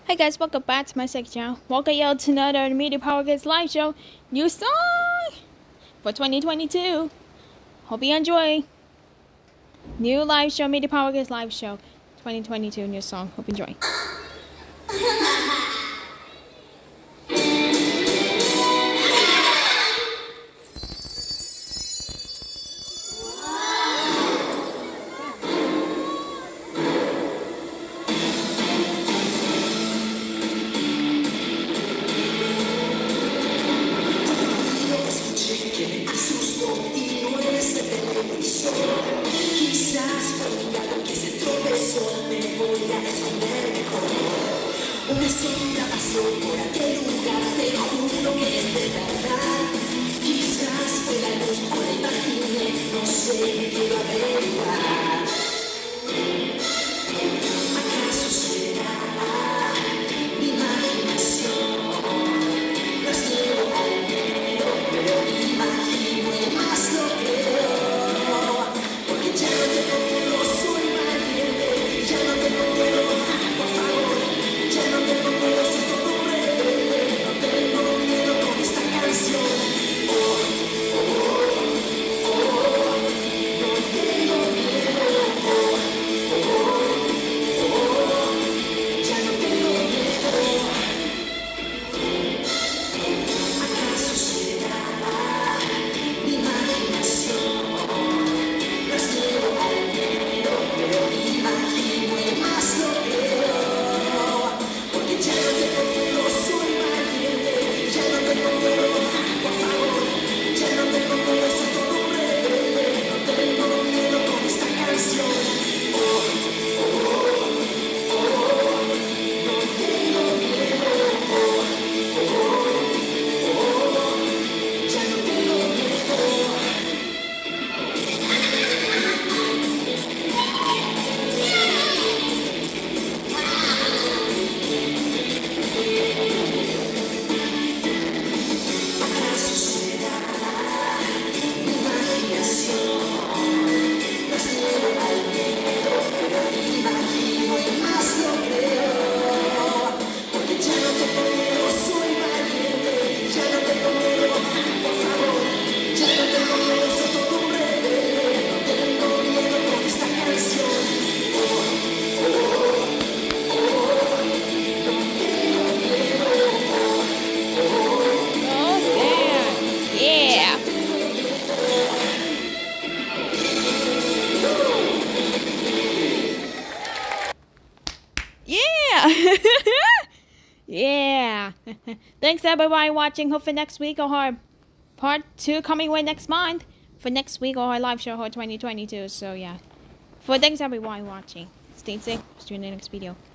Hey guys, welcome back to my second channel. Welcome y'all to another Media Power Kids live show. New song for 2022. Hope you enjoy. New live show, Media Power Kids live show 2022. New song. Hope you enjoy. Quizás por un gato que se tropezó, me voy a esconder mejor. Una sombra pasó por aquel lugar, te juro que es de verdad. Quizás fue la luz o la imaginé, no sé, quiero averiguar. ¿Acaso será mi imaginación? No es miedo al miedo, pero imagino y más lo creo. Ya no tengo miedo, soy valiente. Ya no tengo miedo, por favor. Ya no tengo miedo, soy todo rebelde. No tengo miedo con esta canción. Oh, oh, oh, oh. No tengo miedo. Oh, oh, oh. Ya no tengo miedo. ¿Acaso será mi imaginación? No es miedo al miedo, pero imagino y más lo creo. Porque ya no tengo miedo, soy valiente. Ya no tengo miedo, por favor. Ya no tengo miedo, soy todo rebelde. No tengo miedo con esta canción. Oh, oh, oh, oh. No tengo miedo. Oh, oh, oh. Ya no tengo miedo. ¿Acaso será mi imaginación? No es miedo al miedo, pero imagino y más lo creo. Porque ya no tengo miedo, soy valiente. Ya no tengo miedo, por favor. Ya no tengo miedo, soy todo un rebelde. No tengo miedo con esta canción. Oh, oh, oh. No tengo miedo. Oh, oh. Oh damn! Yeah! Yeah! Yeah! Thanks everybody watching. Hope for next week or our part 2 coming away next month. For next week or our live show for 2022. So yeah. For thanks everyone watching. Stay safe. See you in the next video.